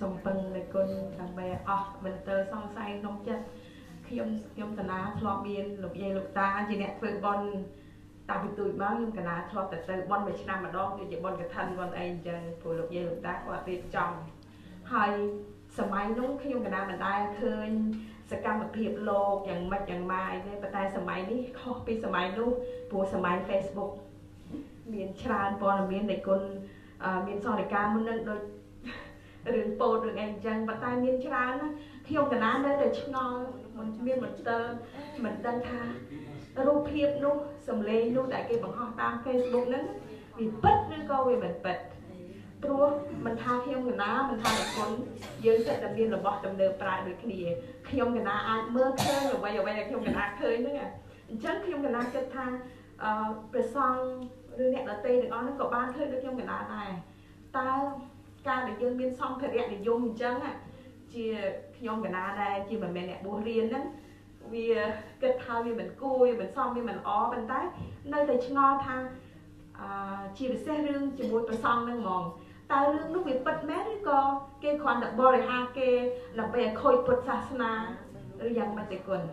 sòng bần để con làm bè mình tơ song say nông chất khiêm tận á thọ biên lục dây lục ta chỉ đẹp với bon ta bị tụi báo khiêm tận á thọ từ bon về năm mà đo thì bon cái thân bon anh chân phù lục dây lục ta qua tiệp trong hai sมัย นู้น khiêm tận á mìnhได้เคยสกรรมเพียบโลกอย่างมัดอย่างไม้ในประเทศสมัยนี้เขาเป็นสมัยนู้นผัวสมัย Facebook มีนชราญปอนมีนในคนมีนสอนในการมันนั่งโดยเรื่องโปรดเรื่องเองจังประเทศมีนชราญนะเที่ยวกันน้ำได้แต่ชิงอมันมีนเหมือนเตอร์เหมือนดันทารูปเพียบนู้นสมเลนู้นแต่เกี่ยวกับห้องตาม Facebook นั้นมีปัดนึกก็มีแบบปัดตัวมันทาเที่ยวกันน้ำมันทาแบบคนยืนเสร็จดำเนินระบบดำเนินปลายโดยคดีเที่ยวกันน้ำเมื่อเคยหรือว่าอย่าไปเที่ยวกันน้ำเคยนึกอ่ะฉันเที่ยวกันน้ำจะทาไปซองเรื่องเนี้ยเราตีถึงอ้อนนั่นก็บ้านเคยได้เที่ยวกันน้ำnày taการđể dân biên song thời để dùng chân à chia ที่ยวกันน้ำnày chia mình mẹ bố riêng đó vì kết thao vì mình cùi mình xong vì mình ó mình tái nơi thầy ngon thang chỉ để xe rương chỉ muốn phải xong năng mòn ta rương lúc việc bật mét đi co cái khoản đặc bò để ha cái là bây giờ khôi bật sasana rồi dần mà để quần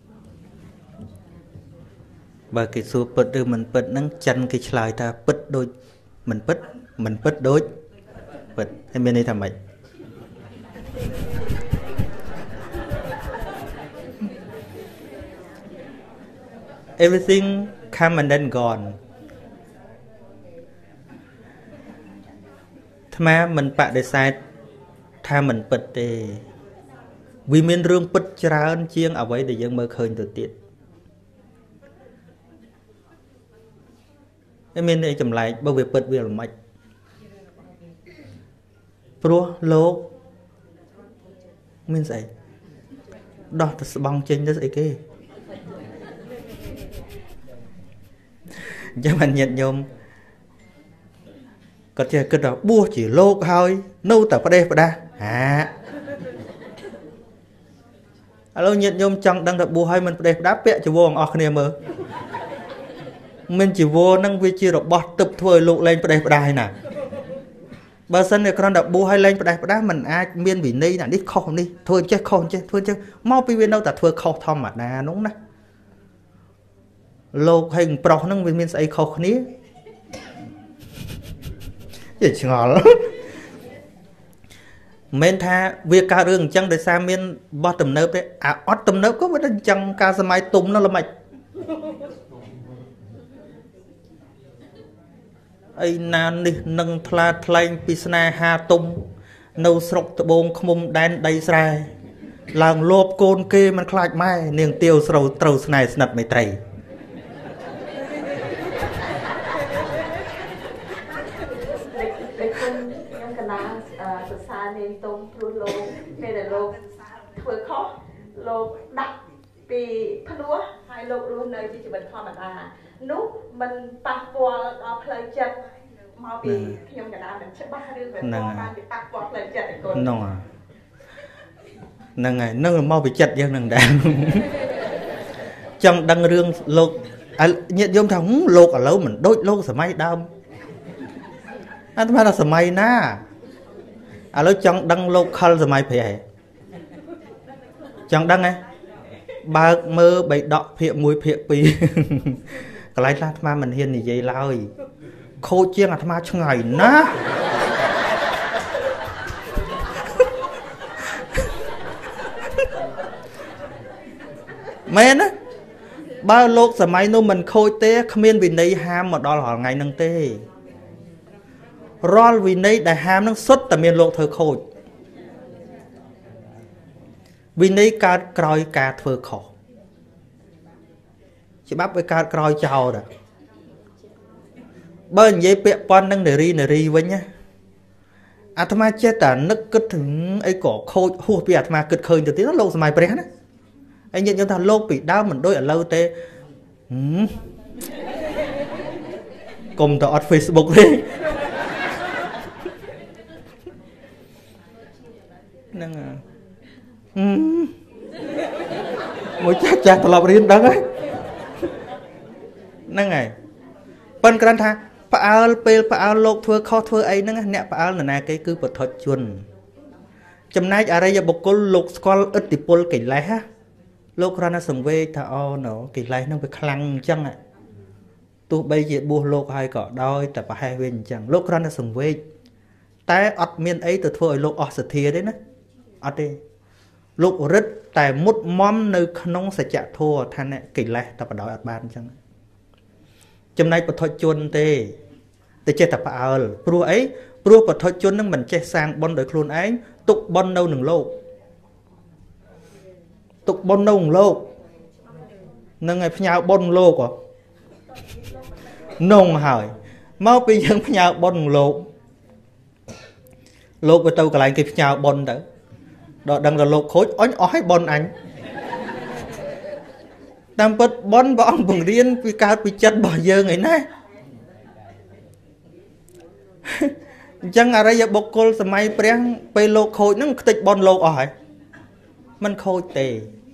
và cái số bật được mình bật nắng chân cái slide ta bật đôi mình bật đôi bật em bên đây làm vậy everything come and then gone mà mình bạn để sai tha mình bật để vì mình rương bật tràn chiêng ở vậy để dân mơ khơi từ tiết em mình đây chậm lại bao việc bật việc là mạch pro lô mình dạy đo thật bằng trên đó dạy kê cho mình nhận nhôm có thể cứ đó bua chỉ lô thôi nâu tập vào đây vào đây alo nhận nhôm chẳng đang đập bua hay mình đây đáp vẽ cho vô ở kia mơ mình chỉ vô năng vi chia được bọt tập thôi lụ lên vào đây nè bà sân này con đập bua hay lên vào đây mình ai miên vì ni là đi không đi thôi chứ mau đi bên đâu ta thôi không thom mà nè đúng nè lô hình pro năng vì miên sẽ không ní vậy ngỏ lắm men tha việc cả đường chẳng để xa miên bọt tầm nớp đấy ót tầm nớp có vấn đề chẳng cả sớm mai tùng nó là mạch ai nan đi nâng pla plain pisna ha tung nâu sọc tập bông không đan đầy sai làng lốp côn kêมันคล้ายmai niềng tiêu sầu trâu này sනặt mày tày nên tôm luôn lô nên là lô vừa khó lô đặt vì phân lúa hai lô luôn nơi chỉ mình thoa mà nút mình tạt qua play chân mau bị thêm cả mình sẽ bắt đưa về qua bị tạt qua play chân để con nong à nằng ngày nâng mau bị chặt dân nằng đàn trong đăng rương lô nhận giống thằng lô ở lâu mình đôi lô sờ may đau anh ta là sờ may na lối trong đăng local rồi mày phải trong đăng ấy ba mơ bị đọ phiệ mùi phiệ pi cái này là mà mình hiền thì vậy lời khô chiên là tham cho ngày ná men á bao lô giờ mày nó mình khôi té không yên vì đây ham mà đó là ngày nâng tê rồi vì này đại ham nó xuất tại miền lộ thơ khôi vì này cá còi cá thơ khổ chỉ bắt với cá còi chào đó bên dây bẹ pon đang để ri với nhá tham gia chết à nức cấtถึง ấy cổ khôi hùa bẹ tham gia cất khơi từ tiếng nó lâu mày bén á anh nhận cho thằng lô bị đau mình đôi ở lâu tê cùng tao Facebook đi năng à mỗi cha tao làm riêng đó ấy năng này bên cái tha paal pel paal lộc thưa kho thưa ấy năng nè paal là cái cứ bật thuật chuồn ចំណែកអរិយបុគ្គលលោកស្គាល់ឥទ្ធិពលកិលេសលោកគ្រាន់តែសង្វេគថាអូណូកិលេសហ្នឹងវាខ្លាំងអញ្ចឹងទោះបីជាបួសលោកហើយក៏ដោយតែប្រហែសវិញអញ្ចឹងលោកគ្រាន់តែសង្វេគតែអត់មានអីទៅធ្វើឲ្យលោកអស់សទ្ធាទេណាអត់ទេលោករឹតតែមុតមមនៅក្នុងសច្ចធម៌ថាអ្នកកិលេសតែបដ ாய் អត់បានអញ្ចឹងចំណែកបុថុជនទេតែចេះតែផ្អើលព្រោះអីព្រោះបុថុជននឹងមិនចេះសាងបុណ្យដោយខ្លួនឯងទុកបុណ្យនៅនឹងលោកទុកបុណ្យនៅនឹងលោកនឹងឲ្យផ្ញើបុណ្យលោកនងហើយមកពីយើងផ្ញើបុណ្យលោកលោកទៅកន្លែងគេផ្ញើបុណ្យទៅដល់ដឹងថាលោកខូចអញអស់ឲ្យបុណ្យអញតាមពិតបុណ្យព្រះអង្គបង្រៀនពីកើតពីចិត្តរបស់យើងឯណាអញ្ចឹងអរិយបុគ្គលសម័យព្រះពេលលោកខូចហ្នឹងខ្ទេចបុណ្យលោកអស់ហើយមិនខូចទេ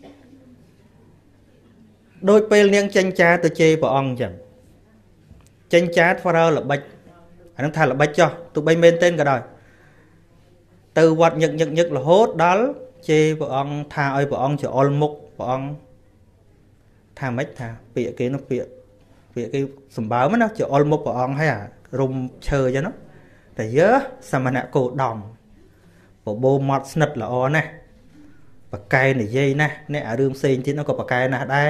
ដោយពេលនាងចេញចាទៅជេរព្រះអង្គអញ្ចឹងចេញចាធ្វើរើល្បិចអានឹងថាល្បិចចុះទោះបីមែនទេក៏ដោយទៅវត្តញឹករហូតដល់ជេរព្រះអង្គថាឲ្យព្រះអង្គច្អល់មុខព្រះអង្គថាម៉េចថាពាក្យគេនោះពាក្យគេសម្បើមណាច្អល់មុខព្រះអង្គហើយអារុំឈើអញ្ចឹងតែយើសមណៈគោដំបបោមាត់ស្និទ្ធល្អណាស់បកែនិយាយណាស់អ្នកអារឿងផ្សេងទៀតនោះក៏បកែណាស់ដែរ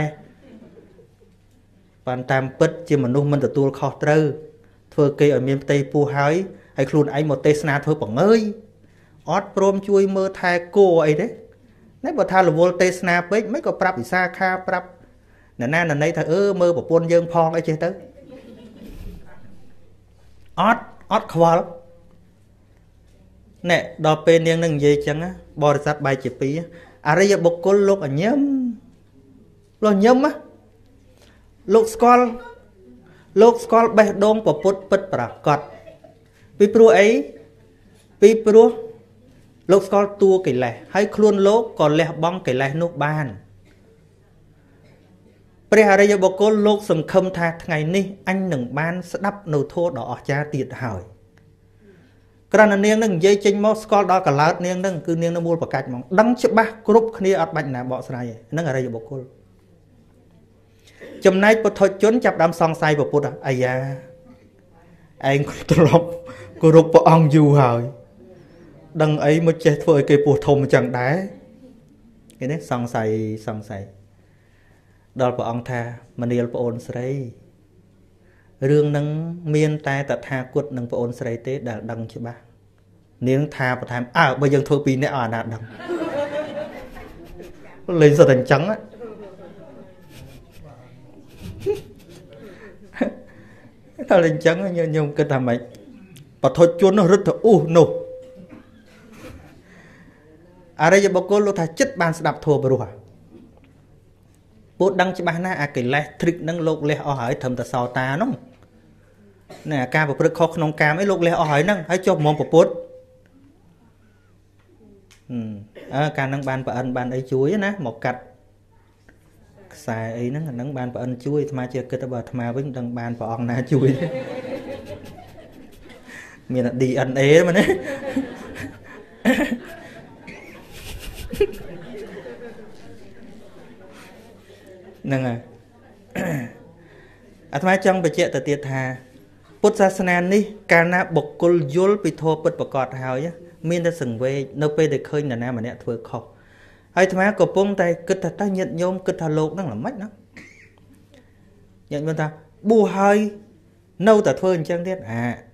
បានតាមពិតជាមនុស្សមិនទទួលខុសត្រូវធ្វើគេឲ្យមានផ្ទៃពោះហើយខ្លួនឯងមកទេសនាធ្វើបង្ើយអត់ព្រមជួយមើលថែគោអីទេនេះបើថារវល់ទេសនាពេកមិនក៏ប្រាប់វិសាខាប្រាប់អ្នកណាណីថាមើលប្រពន្ធយើងផងអីចេះទៅអត់ខ្វល់ណែដល់ពេលនាងនឹងនិយាយចឹងបរិស័ទបែកជាពីរអរិយបុគ្គលលោកអញឹមលោកញឹមលោកស្គាល់បេះដូងប្រពុតពិតប្រាកដពីព្រោះអីពីព្រោះលោកស្គាល់តួកិលេសហើយខ្លួនលោកក៏លះបង់កិលេសនោះបានព្រះអរិយបុគ្គលលោកសង្ឃឹមថាថ្ងៃនេះអញនឹងបានស្ដាប់នៅធម៌ដ៏អស្ចារ្យទៀតហើយក្រណនាងនឹងនិយាយចេញមកស្គាល់ដល់កឡោតនាងនឹងគឺនាងនៅមូលប្រកាច់ហ្មងដឹងច្បាស់គ្រប់គ្នាអត់បាច់ណាបកស្រាយទេនឹងអរិយបុគ្គលចំណែកពុទ្ធជនចាប់ដើមសង្ស័យពុទ្ធអាយ៉ាឯងទ្រពគោរពព្រះអង្គយូរហើយដឹងអីមកចេះធ្វើឲ្យគេពោះធំអញ្ចឹងដែរគេនេះសង្ស័យដល់ព្រះអង្គថាមនាលប្អូនស្រីរឿងនឹងមានតែតថាគតនិងប្អូនស្រីទេដែលដឹងច្បាស់នាងថាបន្ថែមបើយើងធ្វើពីរនាក់អាណាដឹងលេងសត្វអញ្ចឹងតែអញ្ចឹងខ្ញុំគិតថាម៉េចបទជននោះរត់ទៅនោះអរិយបុគ្គលលោកថាចិត្តបានស្ដាប់ធម៌ព្រោះពុទ្ធដឹងច្បាស់ណាស់អាកិលេសទ្រិកនឹងលោកលះអស់ហើយត្រឹមតែសោតានោះណែការប្រព្រឹត្តខុសក្នុងកាមអីលោកលះអស់ហើយហ្នឹងហើយចុះមកពុទ្ធការនឹងបានប្រអិនបានអីជួយណាមកកាត់ខ្សែអីហ្នឹងអាហ្នឹងបានប្រអិនជួយអាត្មាជាគិតថាបើអាត្មាវិញដឹងបានព្រះអង្គណាជួយមាន DNA មែនទេហ្នឹងហើយអាត្មាចង់បញ្ជាក់ទៅទៀតថាពុទ្ធសាសនានេះកាលណាបុគ្គលយល់ពីធម៌ពិតប្រាកដហើយមានតែសង្វេគនៅពេលដែលឃើញនរណាម្នាក់ធ្វើខុសហើយអាត្មាកំពុងតែគិតថាញាតិញោមគិតថាលោកហ្នឹងល្មិចណាញាតិញោមថាបួសហើយនៅតែធ្វើអញ្ចឹងទៀត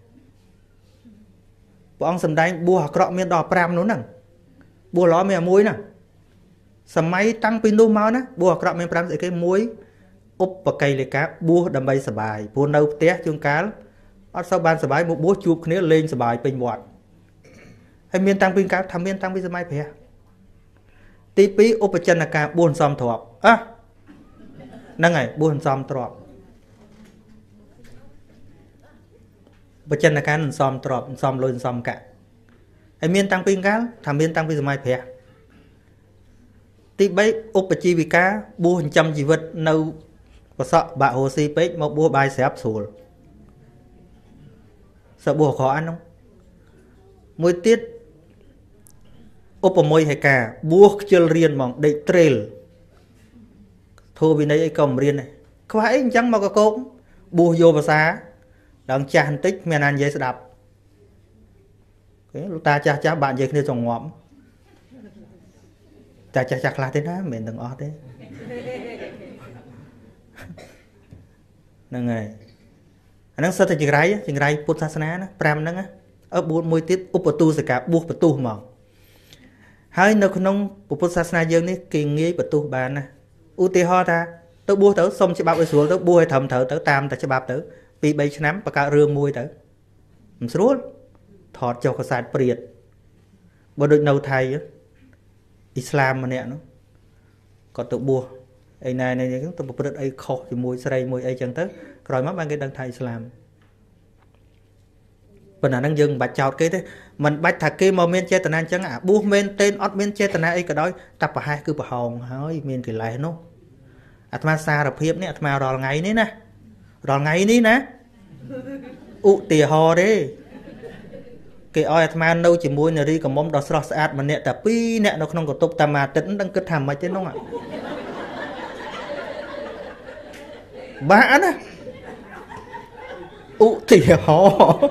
ព្រះអង្គសម្ដែងបួសអាក្រក់មានដល់5នោះហ្នឹងបួសល្អមានតែ1ហ្នឹងសម័យតាំងពីនោះមកណាបួសអាក្រក់មាន5ស្អីគេ1ឧបកៃលេកាបួសដើម្បីសបាយព្រោះនៅផ្ទះជួនកាលអត់សូវបានសបាយមកបួសជួបគ្នាលេងសបាយពេញវត្តហើយមានតាំងពីកាលថាមានតាំងពីសម័យព្រះទី2ឧបចិនកាបួសសំទ្របហ្នឹងហើយបួសសំទ្របឧបចិនកានឹងសំទ្របសំលុយសំកាក់ហើយមានតាំងពីកាលថាមានតាំងពីសម័យព្រះទី3ឧបជីវិកាបួសចិញ្ចឹមជីវិតនៅប្រសក់បាក់ហូស៊ីពេកមកបួសបាយស្រាប់ស្រួលសបួសអក្រក់អានោះមួយទៀតឧបមយហេកាបួសខ្ជិលរៀនហ្មងដេកត្រេលធូរវិន័យអីក៏មិនរៀនដែរខ្វះអីអញ្ចឹងមកកកបួសយកភាសាដល់ចាស់បន្តិចមានអាននិយាយស្ដាប់គេលោកតាចាស់ចាស់បាក់និយាយគ្នាចងងាប់តែចាស់ចាស់ខ្លះទេណាមិនមែនទាំងអស់ទេហ្នឹងហើយអាហ្នឹងសិតតែចង្រៃពុទ្ធសាសនាណា5ហ្នឹងបួសមួយទៀតឧបទូសកាបួសបទុះហ្មងហើយនៅក្នុងពុទ្ធសាសនាយើងនេះគេងាយបទុះបានណាឧទាហរណ៍ថាទៅបួសទៅសុំច្បាប់ឲ្យស្រួលទៅបួសឲ្យត្រឹមត្រូវទៅតាមតែច្បាប់ទៅ 2-3 ឆ្នាំបង្កើតរឿងមួយទៅមិនស្រួលថតចុះកសែតព្រាតបើដូចនៅថៃអ៊ីស្លាមម្នាក់នោះគាត់ទៅបួសអីណែនេះទៅប្រព្រឹត្តអីខុសជាមួយស្រីមួយអីចឹងទៅក្រោយមកបានគេដឹងថាអ៊ីស្លាមប៉ុន្តែហ្នឹងយើងមិនបាច់ចោទគេទេមិនបាច់ថាគេមកមានចេតនាអញ្ចឹងអាបួសមែនទេអត់មានចេតនាអីក៏ដោយតែប្រហែសគឺប្រហោងហើយមានកិលេសនោះអាត្មាសារភាពនេះអាត្មារាល់ថ្ងៃនេះណារាល់ថ្ងៃនេះណាឧទាហរណ៍ទេគេឲ្យអាត្មានៅជាមួយនារីកមុំដ៏ស្រស់ស្អាតម្នាក់តែ2នាក់នៅក្នុងកតុបតាមាទិត្យនឹងគិតថាមិនទេនោះបាក់ណាឧទាហរណ៍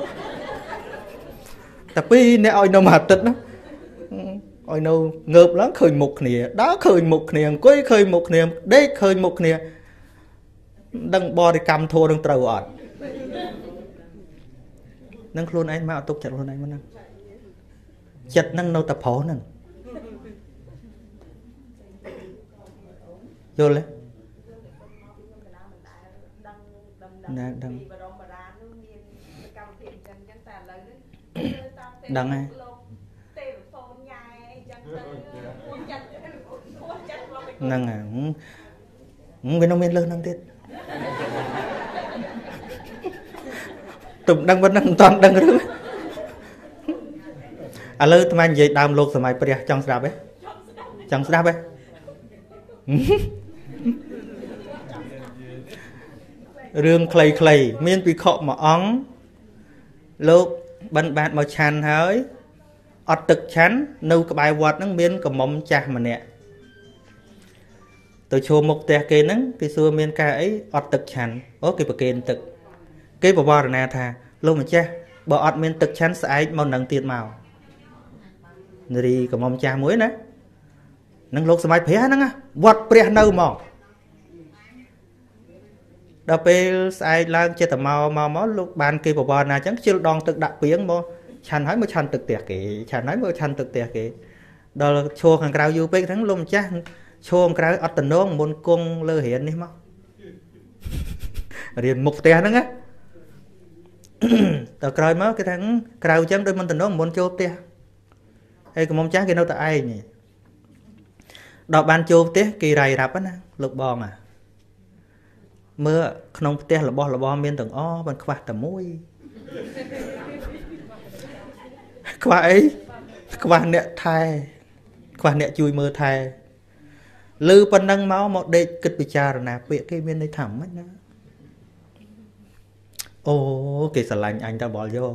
តែ2នាក់ឲ្យនៅមួយអាទិត្យនោះឲ្យនៅងើបឡើងឃើញមុខគ្នាដើរឃើញមុខគ្នាអង្គុយឃើញមុខគ្នាដេកឃើញមុខគ្នាដឹងបរិកម្មធម៌នឹងត្រូវអត់នឹងខ្លួនឯងមកអត់ទុកចិត្តខ្លួនឯងមកហ្នឹងចិត្តហ្នឹងនៅតែប្រុសហ្នឹងយល់ទេណាដឹងដឹងហើយហ្នឹងហើយវានៅមានលើសហ្នឹងទៀតទុំដឹងប៉ុណ្ណឹងមិនតាន់ដឹងរឿងឥឡូវអាត្មានិយាយដើមលោកសម័យព្រះចង់ស្ដាប់ទេចង់ស្ដាប់ទេរឿងខ្លីៗមានភិក្ខុមួយអង្គលោកបិណ្ឌបាតមកឆាន់ហើយអត់ទឹកឆាន់នៅក្បែរវត្តហ្នឹងមានកំមុំចាស់ម្នាក់ទៅឈរមុខផ្ទះគេហ្នឹងគេសួរមានការអីអត់ទឹកឆាន់អូគេប្រគេនទឹកគេបវរណាថាលោកម្ចាស់បើអត់មានទឹកឆាន់ស្អែកមកនឹងទៀតមកនារីកំមុំចាស់មួយណានឹងលោកសម័យព្រះហ្នឹងវត្តព្រះនៅមកដល់ពេលស្អែកឡើងចិត្តមកលោកបានគេបវរណាអញ្ចឹងខ្ជិលដងទឹកដាក់ពីងមកឆាន់ហើយមកឆាន់ទឹកផ្ទះគេឆាន់ហើយមកឆាន់ទឹកផ្ទះគេដល់ឈរខាងក្រៅយូរពេកហ្នឹងលោកម្ចាស់ឈរខាងក្រៅអត់តំណងមុនគង់លើរៀននេះមករៀនមុខផ្ទះហ្នឹងណាដល់ក្រោយមកគេថាក្រៅអញ្ចឹងដូចមិនតំណងមុនចូលផ្ទះហើយកុំចាស់គេនៅតែឯងដល់បានចូលផ្ទះគេរាយរាប់ណាលោកបងមើលក្នុងផ្ទះរបស់មានទាំងអស់មិនខ្វះតែមួយខ្វះអីខ្វះអ្នកថែខ្វះអ្នកជួយមើលថែឮប៉ុណ្ណឹងមកដេកគិតពិចារណាពាក្យគេមានន័យថាម៉េចណាអូគេស្រឡាញ់អញតើបលយក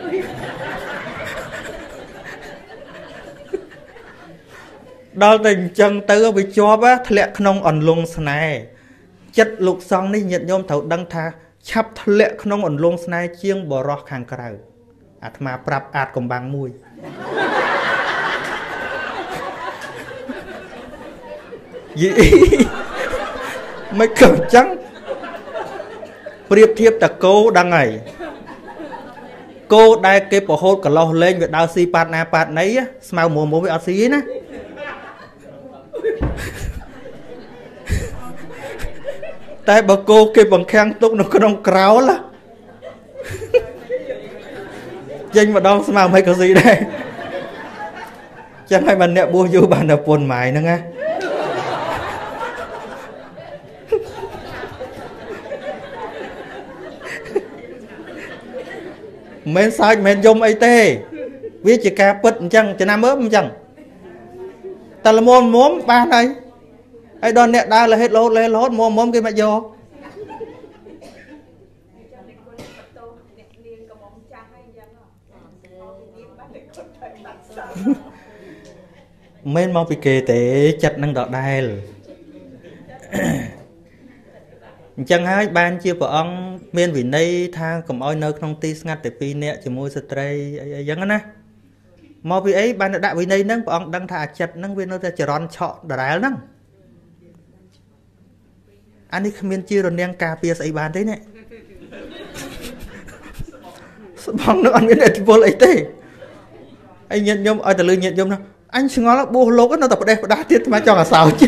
ដល់តែអញ្ចឹងទៅវាជាប់ធ្លាក់ក្នុងអន្លង់ស្នេហ៍ចិត្តលោកសង្ឃនេះញាតិញោមត្រូវដឹងថាឆាប់ធ្លាក់ក្នុងអន្លង់ស្នេហ៍ជាងបរោះខាងក្រៅអាត្មាប្រាប់អាចកំបាំងមួយយីមិនក៏អញ្ចឹងប្រៀបធៀបតកោដឹងហើយគោដែលគេប្រហូតកន្លោះលេងវាដើរស៊ីប៉ាតណាប៉ាតណីស្មៅមួវាអត់ស៊ីទេណាតែបើគោគេបង្ខាំងទុកនៅក្នុងក្រោលចេញម្ដងស្មៅមិនក៏ស៊ីដែរចឹងហើយបានអ្នកបួសយូរបានតែពុនម៉ាយហ្នឹងណាមិនសើចមិនយំអីទេវាជាការពិតអញ្ចឹងចំណាំមើលអញ្ចឹងតែល្មមបានហើយហើយដល់អ្នកដើរលហេតរហូតមុំគេមកយក men mau bị kề tế chặt năng đỏ đài chẳng hay ban chia vợ ông miền vì đây tha cầm oi nơi không ti ngắt để pi nè chỉ mua stray giống á mau vì ấy ban đã vì đây nâng vợ ông đang thả chặt nâng viên nó ta chỉ ron chọn đỏ đài nâng anh ấy miền chia rồi đang cà pia ấy ban đấy nè bằng nó anh biết để vô lấy thế anh nhận nhôm ở từ lưới nhận nhôm nào anh chỉ ngó là bô lô nó tập ở đây đã tiết mà cho là sao chứ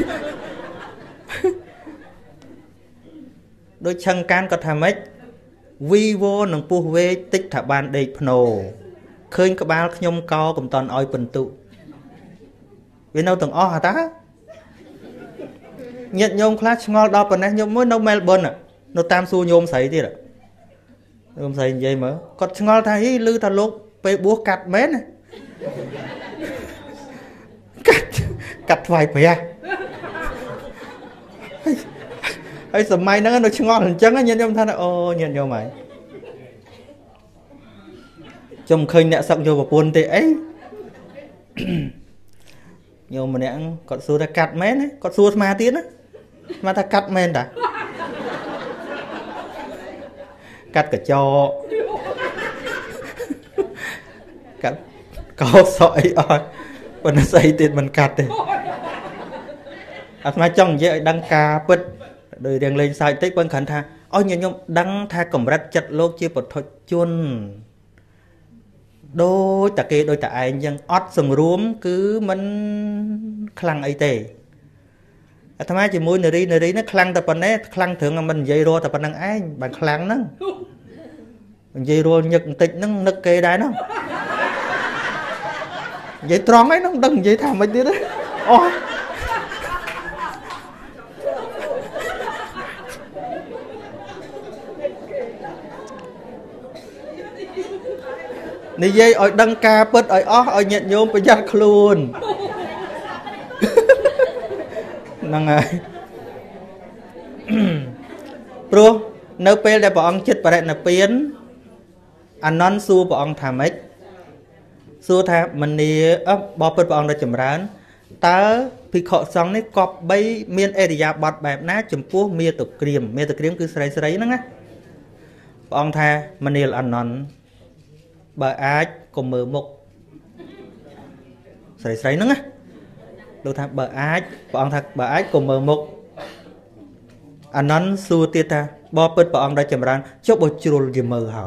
đôi chân can có tham ấy vi vô nâng pu về tích thả ban đầy phô khơi các bạn nhôm cao cùng toàn oi bình tụ vì đâu từng o hả ta nhận nhôm class ngó đo phần này nhôm mới đâu Melbourne à nó tam xu nhôm sấy đi rồi nhôm sấy vậy mà còn ngó thấy lư ta lúc pe búa cắt mét này cắt vài bè ấy sầm mai nó ngon hình trắng á nhìn trong thân ô nhìn vô mày trong khơi nè sọc vô vào buồn thì ấy nhiều mà nè còn xua ta cắt mét đấy còn xua ma tiến á mà ta cắt men đã cắt cả cho cắt có sợi ơi mình xây tiền mình cắt đi mà trong vậy đăng ca bứt đời đèn lên sai tích bên khẩn tha ôi nhìn nhung đăng tha cầm rách chặt lô chia một thôi chun đôi ta kia đôi ta ai nhưng ót sừng rúm cứ mình khăng ấy tề tham ai chỉ muốn nề đi nó khăng tập bên đấy khăng thường là mình dây rô tập bên năng ai bạn khăng nó mình dây rô nhật tịch nó nực kê đái nó vậy tròn ấy nó đừng vậy thằng mấy tiếng đấy ô nè dây ở đăng ca bớt ở ó ở nhận nhôm bây giờ luôn năng ai pro nếu pe để bọn chết bà là biến anh non xua bọn thảm ấy xua thà mình đi bỏ bớt bọn ra chấm rán ta thì họ xong đấy cọp bay miền area bọt bẹp ná chấm pua miền tục kriêm cứ sấy nó á bọn thà mình đi là anh non bà ai cùng mở một sấy nó á đâu thà bà ai bọn thật bà ai cùng mở một anh non xua tia ta bỏ bớt bọn ra chấm rán chốt bộ chuột gì mờ hỏi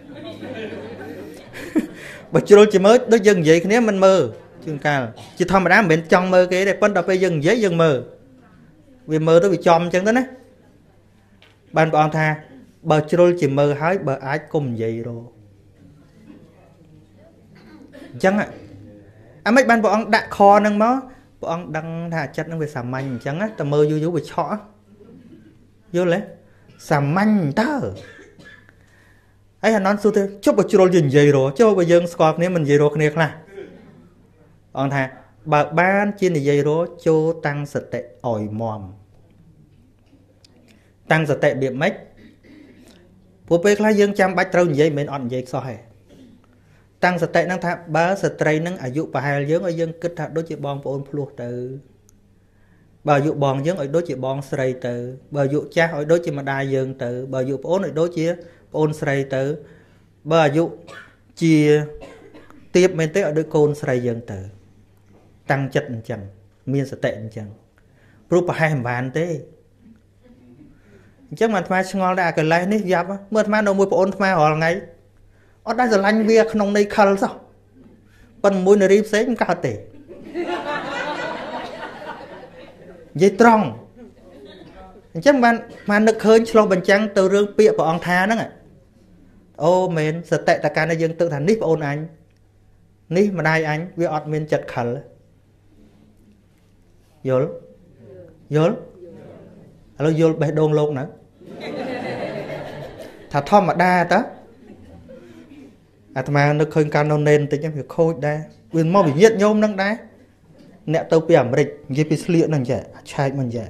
bà chuột chỉ mới nó dừng vậy khi mình mơ chương ca chỉ thông mà đám bên trong mơ cái đây phân đập bây dừng dễ dừng mơ vì mơ nó bị chom chân đó nè ban bọn tha bà chuột chỉ mơ hái bà ai cùng vậy rồi chẳng ạ mấy ban bọn đã kho nâng máu bọn đang thả chất nó về xàm manh chẳng á ta mơ vô bị chọ vô lấy xàm manh ta ấy là non su thế chúc bà chuột dừng vậy rồi cho bây giờ squat nếu mình vậy rồi kia là ông thà bà ban trên này dây đó cho tăng sạch tệ ỏi mòm tăng sạch tệ điểm mấy phụ bê khai dương chăm bách trâu dây mình on dây so hè tăng sạch tệ năng thà ba sạch tây năng ở dụ bà hai dương ở dương kết thà đôi chị bong ôn plu từ bà dụ bong dương ở đôi chị bong sray từ bà dụ cha ở đôi chị mà đai dương từ bà dụ ôn ở đôi chị ôn sray từ bà dụ chia tiếp bên tới ở đôi côn sray dương từ tăng chất chẳng miên sẽ tệ chẳng rút vào hai bàn thế chắc mà mai ngon đã cái này nít giáp mượt mai đâu mua ôn mai họ ngày ở đây giờ lanh việc nông này khăn sao còn mua này xế cũng cao tệ dây tròn chắc mà nước hơn cho bình trắng từ rương bịa của ông tha đó ô mình sẽ tệ ta cái này dân tự thành nít ôn anh nít mà đây anh vì ọt mình chật khẩn vô alo vô bê đôn luôn nữa thà thom mà đa ta mà nó khơi can nó nên tính việc khôi đa quyền mau bị nhiệt nhôm nâng đá nè tàu bèm rịch dây bị sliện nâng dễ chạy mình dễ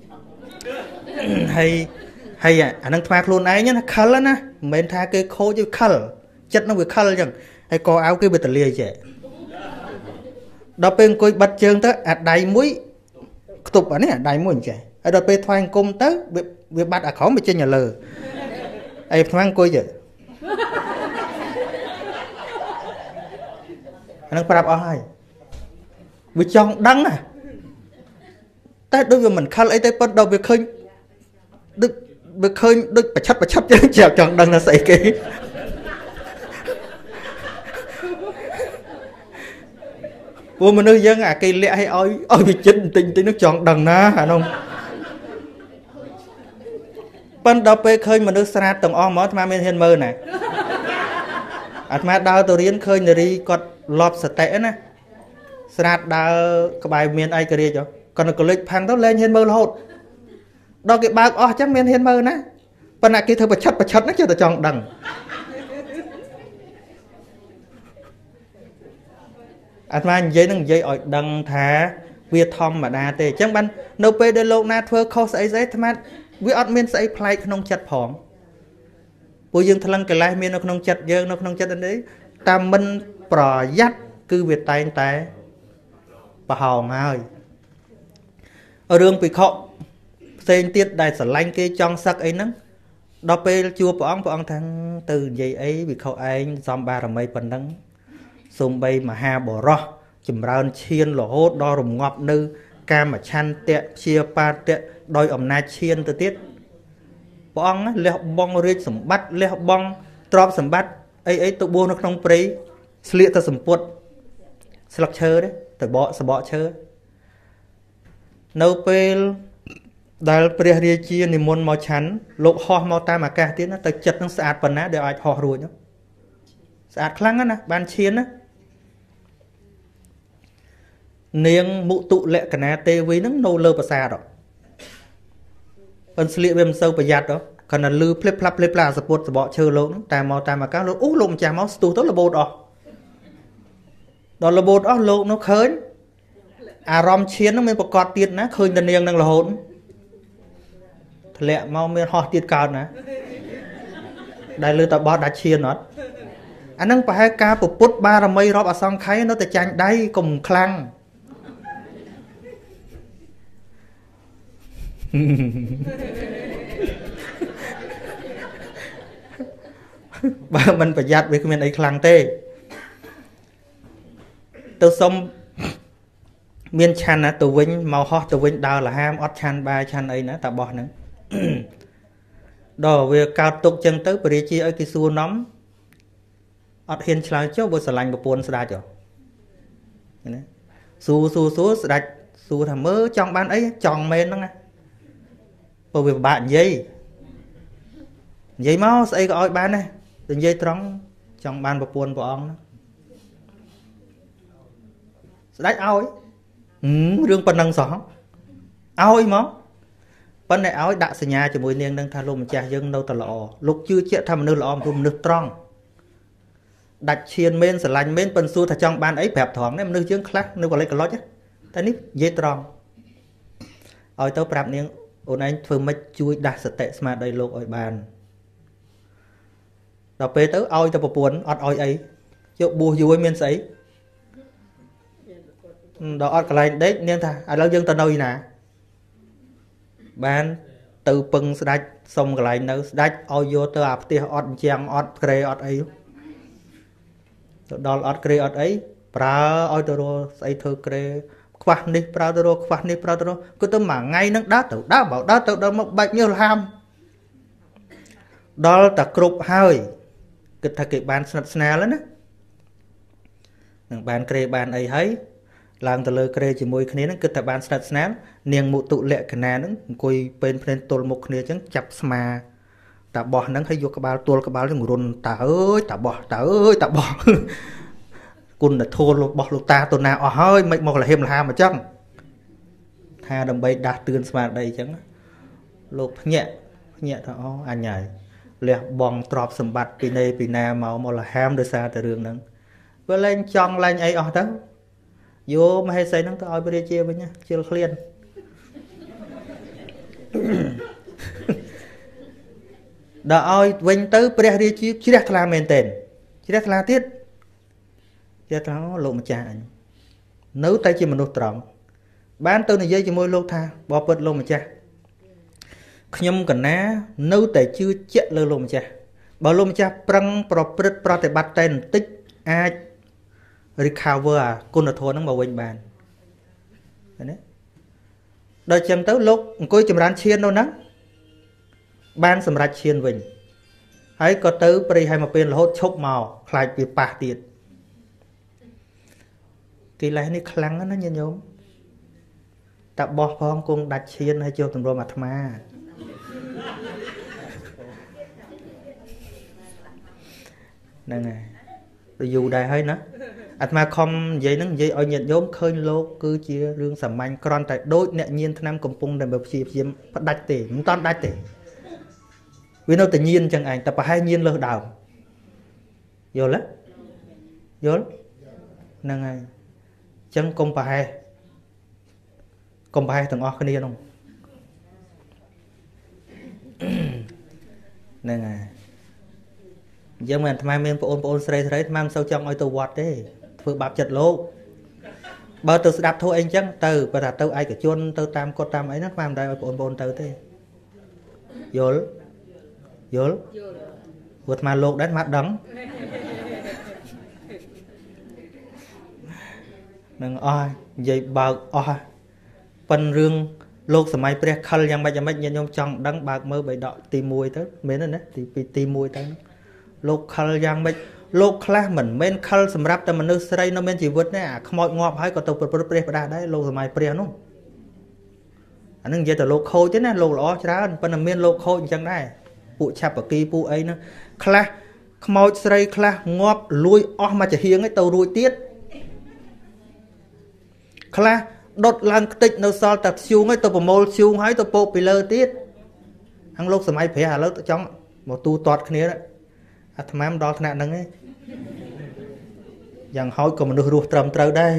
hay à nâng thoát luôn ấy nhá nó khăn á mình tha cái khôi chứ khăn chất nó bị khăn chẳng hay có áo cái bị tờ lia dễ ដល់ពេលអង្គុយបិទជើងទៅអាដៃមួយខ្ទប់អានេះអាដៃមួយអញ្ចឹងហើយដល់ពេលថ្វាយអង្គមទៅវាបាត់អាក្រោមវាចេញទៅលើអីថ្វាយអង្គុយទៅអានឹងប្រាប់អស់ហើយវាចង់ដឹងណាតែដូចវាមិនខលអីទេប៉ុន្តែដល់វាឃើញដូចវាឃើញដូចប្រឆិតចឹងចង់ដឹងថាស្អីគេពួកមនុស្សយើងអាគេលាក់ឲ្យវាចិត្តបន្តិចនោះចង់ដឹងណាអានោះប៉ុន្តែដល់ពេលឃើញមនុស្សស្រាតទាំងអស់មកអាត្មាមានហ៊ានមើលណាអាត្មាដើរទៅរៀនឃើញនារីគាត់លប់សតិណាស្រាតដើរក្បែរមានឯករាជ្យគាត់នៅកលិចផាំងទៅលែងហ៊ានមើលរហូតដល់គេបើកអស់ចឹងមានហ៊ានមើលណាប៉ុន្តែគេធ្វើប្រឆិតហ្នឹងចេះតែចង់ដឹងអាត្មានិយាយនឹងនិយាយឲ្យដឹងថាវាធម្មតាទេអញ្ចឹងបាននៅពេលដែលលោកណាធ្វើខុសស្អីអាត្មាវាអត់មានស្អីប្លែកក្នុងចិត្តផងពួកយើងថ្លឹងកិលេសមាននៅក្នុងចិត្តយើងនៅក្នុងចិត្តនេះតាមមិនប្រយ័ត្នគឺវាតែងតែប្រហោងហើយរឿងពិខុផ្សេងទៀតដែលស្រឡាញ់គេចង់សឹកអីហ្នឹងដល់ពេលជួបព្រះអង្គថាទៅនិយាយអីវិខុឯងសំបារមីប៉ុណ្ណឹងសូម្បីមហាបរោះចម្រើនឈានរហូតដល់រងាប់នៅកាមឆន្ទៈព្យាបាទៈដោយអំណាចឈានទៅទៀតព្រះអង្គលះបង់រាជសម្បត្តិលះបង់ទ្រព្យសម្បត្តិអីទៅបួសនៅក្នុងព្រៃស្លៀកទៅសម្ពុតស្លឹកឈើទេទៅបកសបកឈើនៅពេលដែលព្រះរាជានិមន្តមកឆាន់លោកហោះមកតាមអាកាសទៀតណាទៅចិត្តនឹងស្អាតប៉ុណ្ណាដែលអាចហោះរួចស្អាតខ្លាំងណាស់បានឈានណានាងមុទុលក្ខណាទេវីហ្នឹងនៅលើប្រាសាទប៉ុន្តែស្លៀកវាមិនសូវប្រយ័ត្នគាត់ណាលឺភ្លេបផ្លាប់សពុតសបកឈើលោកហ្នឹងតែមកតាមអាកាសលោកអូលោកម្ចាស់មកស្ទុះទៅរបូតអស់ដល់របូតអស់លោកនោះឃើញអារម្មណ៍ឈានហ្នឹងមានប្រកបទៀតណាឃើញតែនាងហ្នឹងរហូតធ្លាក់មកមានហោះទៀតកើតណាដែលលើតបោះដាច់ឈានអត់អាហ្នឹងប្រហែលការពុទ្ធបារមីរាប់អសង្ខ័យនៅតែចាញ់ដៃកុំខ្លាំងបើមិនប្រយ័ត្នវាគ្មានអីខ្លាំងទេទៅសុំមានឆាន់ណាទៅវិញមកហោះទៅវិញដើរលហាមអត់ឆាន់បាយឆាន់អីណាតាបោះហ្នឹងដល់វាកើតទុកចឹងទៅព្រះរាជាឲ្យគេសួរនំអត់ហ៊ានឆ្លើយចុះបើស្រឡាញ់ប្រពន្ធស្ដេចហ៎ណាសួរស្ដេចសួរថាមើលចង់បានអីចង់មែនហ្នឹងណាព្រោះវាពិបាកនិយាយមកស្អីក៏ឲ្យបានដែរនិយាយត្រង់ចង់បានប្រពន្ធព្រះអង្គណាស្ដេចឲ្យរឿងប៉ុណ្ណឹងសោះឲ្យមកប៉ុន្តែឲ្យដាក់សញ្ញាជាមួយនាងនឹងថាលោកម្ចាស់យើងនៅតែល្អលោកជឿជាក់ថាមនុស្សល្អព្រោះមនុស្សត្រង់ដាច់ឈានមែនស្រឡាញ់មែនប៉ុន្តែសួរថាចង់បានអីប្រាប់ត្រង់នេះមនុស្សយើងខ្លះនៅកលិចកលុចតែនេះនិយាយត្រង់ឲ្យទៅប្រាប់នាងអូនឯងធ្វើម៉េចជួយដាស់សតិស្មារតីលោកឲ្យបានដល់ពេលទៅឲ្យទៅប្រពន្ធអត់ឲ្យអីយកបួសយូរមានស្អីដល់អត់កន្លែងដេកនាងថាឥឡូវយើងទៅនៅណាបានទៅពឹងស្ដេចសុំកន្លែងនៅស្ដេចឲ្យយកទៅអាផ្ទះអត់អញ្ចាំងអត់ក្រេអត់អីទៅដល់អត់ក្រេអត់អីប្រើឲ្យទៅរកស្អីធ្វើក្រេខ្វះនេះប្រើទៅរកខ្វះនេះប្រើទៅរកគឺទៅមួយថ្ងៃហ្នឹងដើរទៅដល់មកបាច់ញើសលហាមដល់តែគ្រប់ហើយគិតថាគេបានស្និទ្ធស្នាលណានឹងបានក្រេបានអីហើយឡើងទៅលើក្រេជាមួយគ្នាហ្នឹងគិតថាបានស្និទ្ធស្នាលនាងមុទុលក្ខណាហ្នឹងអង្គុយពេនភ្នែនទល់មុខគ្នាអញ្ចឹងចាប់ស្មាតាបោះហ្នឹងហើយយកក្បាលទល់ក្បាលទៅរុនតាអើយតាបោះគុណធម៌របស់លោកតាទៅណាអស់ហើយមិនមកលហេមលហាមអញ្ចឹងថាដើម្បីដាស់តឿនស្មារតីអញ្ចឹងលោកភ្ញាក់ថាអូអញហើយលះបង់ទ្រព្យសម្បត្តិពីណាមកលហាមដោយសារតែរឿងហ្នឹងវាលែងចង់លែងអីអស់ទៅយកមហេសីហ្នឹងទៅឲ្យព្រះរាជាវិញជិលឃ្លានដល់ឲ្យវិញទៅព្រះរាជាជ្រះថ្លាមែនទែនជ្រះថ្លាទៀតជ្រះថ្លាលោកម្ចាស់អញ nếu tay chỉ mình tròn bán tôi này dây chỉ môi lô tha bỏ bớt lô mà cha nhâm cần ná nếu tay chưa chết lơ lô mà cha bảo lô mà cha prăng pro te bắt tên tích ai recover à con là thua nó bảo quên bàn đấy đợi chừng tới lúc coi chừng rán chiên đâu nè ban sầm rạch chiên mình hãy có tới bây hay mà bên là hốt chốc màu lại bị bạc tiệt kỳ lại này khăng nó như nhóm ta bỏ phong cùng đặt chiên hay cho tụi rồi mặt mà nè này dù đây hơi nữa mà không vậy nó vậy ở nhận nhóm khơi lô cứ chia lương sầm manh còn tại đôi nhẹ nhiên năm cầm pung để bập chiêm bắt đạch tỉ muốn toàn đạch tỉ vì nó tự nhiên chẳng ảnh tập hai nhiên lơ đào vô lắm nè ngày chẳng công bài thằng o cái này không nè ngày giờ mình tham mình ôn sấy tham sâu trong oi tàu vọt đấy vừa bạp chật lô bao từ đạp thôi anh chẳng từ và đặt tàu ai cả chuôn tàu tam con tam ấy nó tham đây ôn từ thế vô vượt mà lột đánh mắt đắng nâng oi vậy bạc oi phần rương lột sớm mai pre khal yang bây giờ mấy nhân nhôm trong đắng bạc mơ bị đọ tìm mùi tới mấy nữa đấy thì tìm mùi tới lột khal yang mấy lột class mình men khal sầm rápแต่มันนึกใส่nó men chỉ vượt đấy à không mọi ngọt hay có tàu pre pre đấy lột sớm mai pre nó anhนึกvậyแต่lột khô chứ nè lột lỏ chả phần là men lột khô chẳngได้phụ chạp ở kia phụ ấy nó class màu sấy class ngọt lùi mà chỉ hiếng cái tàu lùi tiết class đốt lan tích nó sao tập siêu cái tàu mol siêu hay tàu bộ bị lơ tiết hàng lúc sớm ai phải hà lớp trong một tu toát cái này đấy tham em đó thằng năng ấy dạng hỏi còn mình được ruột trầm trâu đây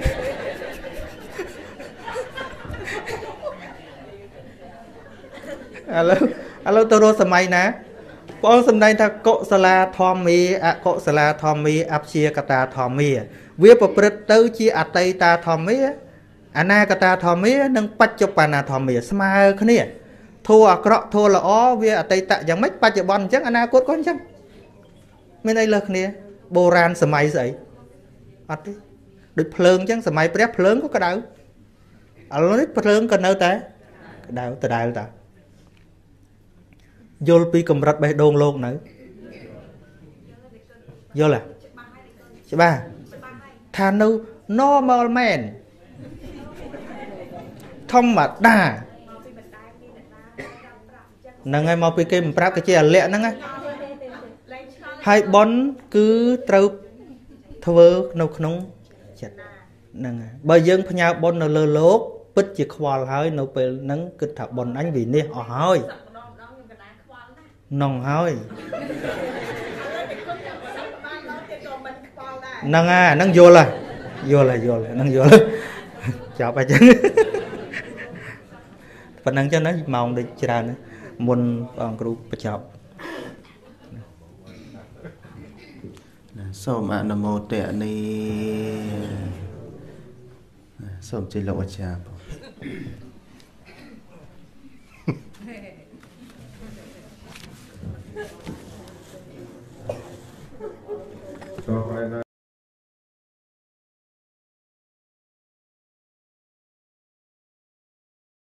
alo tôi rồi sớm ai nè bọn sớm nay ta cọ sala thom mi áp chia kata thom mi viết vào bật tới chia át tay ta thom mi ana kata thom mi nâng bắt chụp pana thom mi smile cái này thua cọ thua là ó viết át tay ta chẳng mấy bắt chụp bòn chắc ana cốt con chắc bên đây là cái này bồ ran sớm ai vậy ắt đi được phơi chắc sớm ai prep phơi có cái đâu alo đấy phơi cần đâu ta đâu từ đâu ta vô pi cầm rạch bay đôn luôn nữa vô là chị ba thà nu normal man thông mà đà nâng ngay mau pi cái mình prap cái chia lẹ nâng ngay hai bón cứ trâu thưa nấu nóng chặt nâng bây giờ phải nhau bón nó lơ lốt bứt chỉ khoa hơi nấu pe nâng cứ thả bón anh vì nè ở hơi nòng hơi nâng vô là nâng vô là chào bà chứ phần nâng cho nó màu được ra nữa muốn bằng group bà chào sôm ạ nằm mô tệ ni sôm trên lộ chào